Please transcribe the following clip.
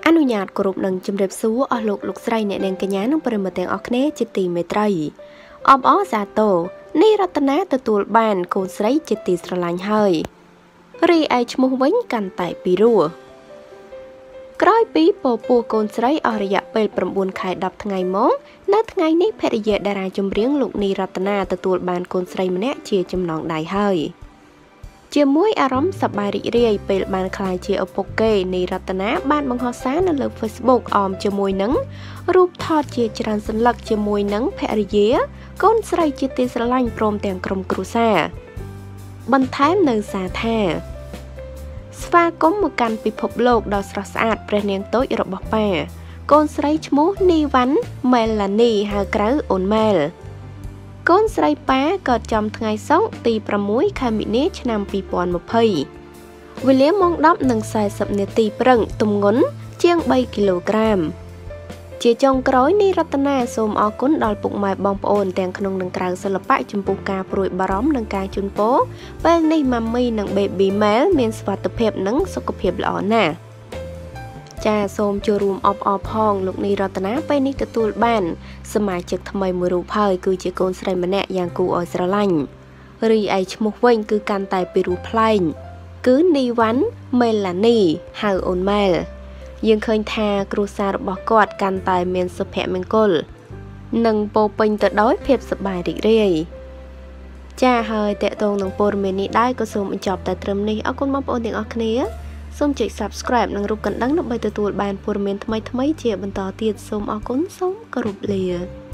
អនុញ្ញាតគោរពនឹងជំរាបសួរអស់លោកស្រីអ្នកនាងកញ្ញានិងប្រិយមិត្តទាំងអស់គ្នាជាទីមេត្រីអបអរសាទរនេះរតនាទទួលបានកូនស្រីជាទីស្រឡាញ់ហើយរីឯឈ្មោះវិញកាន់តែពីរោះក្រោយពីពពោះកូនស្រីអស់រយៈពេល9ខែ10ថ្ងៃមកនៅថ្ងៃនេះភរិយាតារាចម្រៀងលោកនីរតនាទទួលបានកូនស្រីម្នាក់ជាចំណងដៃហើយជាមួយអារម្មណ៍សប្បាយរីករាយពេលបានក្លាយជាឪពុកគេនីរតនាបានបង្ហោះសារនៅលើ Facebook អមជាមួយនឹងរូបថតជាច្រើនសន្លឹកជាមួយនឹងភរិយាកូនស្រីជាទីស្រឡាញ់ព្រមទាំងក្រុមគ្រួសារបន្ថែមនៅសារថាស្វាគមន៍មកកាន់ពិភពលោកដ៏ស្រស់ស្អាតព្រះនាងតូចរបស់ប៉ាកូនស្រីឈ្មោះនីវ៉ាន់ម៉ែលឡានីហៅក្រៅអូនម៉ែលកូនស្រីប៉ាកើតចំថ្ងៃសុក្រទី6ខែមិនិនាឆ្នាំ2020វេលាម៉ោង 10:40 នាទីព្រឹកទម្ងន់ជាង3គីឡូក្រាមជាចុងក្រោយនេះរតនាសូមអរគុណដល់ពុកម៉ែបងប្អូនទាំងក្នុងនិងក្រៅសិល្បៈចំពោះការព្រួយបារម្ភនិងការជូនពរពេលនេះម៉ាមីនិង Baby Mel មានសុខភាពនិងសុខភាពល្អណាស់ចាសូមចូលរួមអបអរផងលោកនីរតនាពេលនេះទទួលបានសមាជិកថ្មីមួយរូបហើយគឺជាកូនស្រីម្នាក់យ៉ាងគួរឲ្យស្រឡាញ់រីឯឈ្មោះវិញគឺកាន់តែពីរោះប្លែកគឺនីវ៉ាន់ម៉ែលឡានីហៅអូនម៉ែលយើងឃើញថាគ្រួសាររបស់គាត់កាន់តែមានសុភមង្គលនិងពោពេញទៅដោយភាពសប្បាយរីករាយចាហើយតេតងនឹងព័ត៌មាននេះដែរក៏សូមបញ្ចប់តែត្រឹមនេះអរគុណបងប្អូនទាំងអស់គ្នាសូមចុច Subscribe និងរូបកណ្ដឹងដើម្បីទទួលបានព័ត៌មានថ្មីៗជាបន្តទៀតសូមអរគុណសូមគោរពលា